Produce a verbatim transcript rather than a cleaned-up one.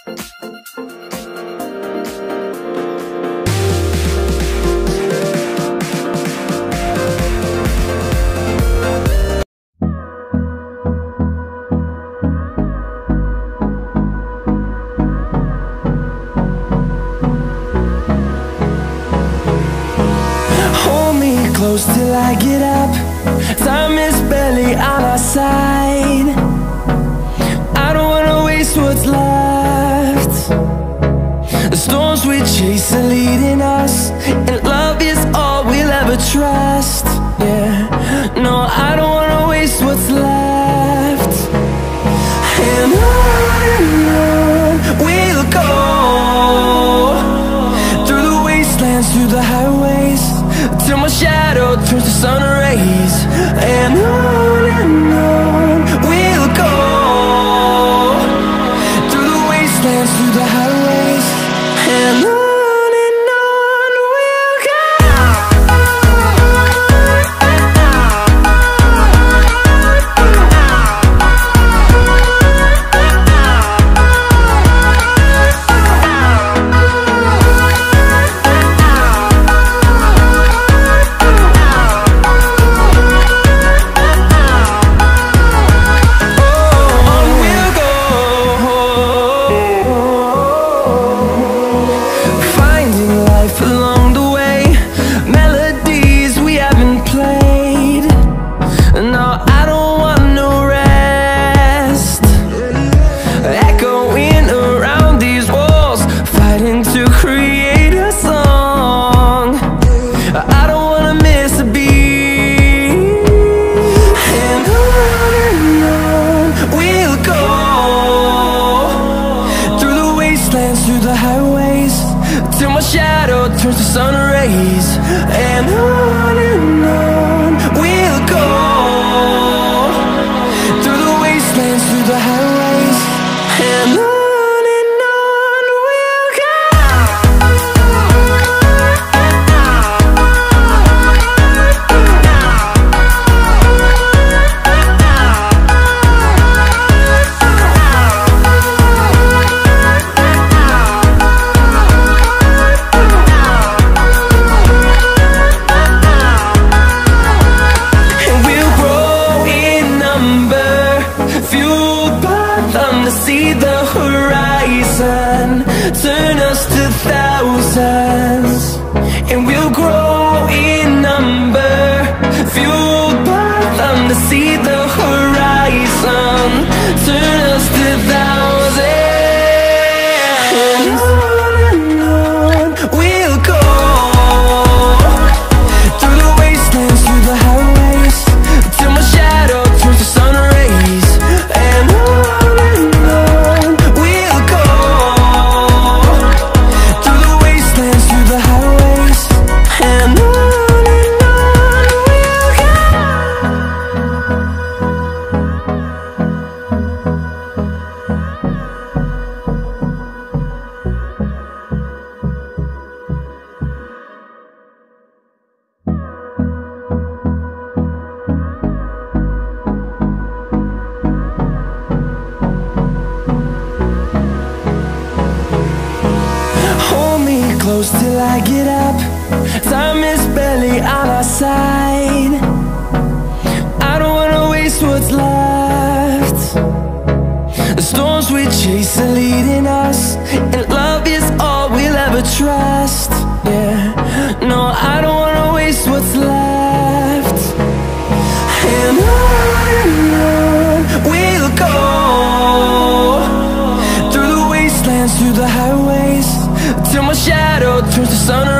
Close till I get up. Time is barely on our side. I don't wanna waste what's left. The storms we chase are leading us, and love is all we'll ever trust. Yeah, no, I don't wanna waste what's left. And on and on we'll go, through the wastelands, through the highways, till my shadow turns to sun rays. And on and on we'll go, through the wastelands, through the highways, and on. Through the highways, till my shadow turns to sun rays. And on and on we'll go, through the wastelands, through the highways, and on. See the horizon turn us to thousands, and we'll grow in number, fueled by them. To see the horizon turn us to thousands, and on and on we'll go, through the wastelands, through the highways, till my shadow turns to sun rays. And on close till I get up. Time is barely on our side. I don't wanna waste what's left. The storms we chase are leading us, and love is all we'll ever trust. Yeah, no, I don't wanna waste what's left. And on and on we'll go, through the wastelands, through the highways, till my shadow turns to sun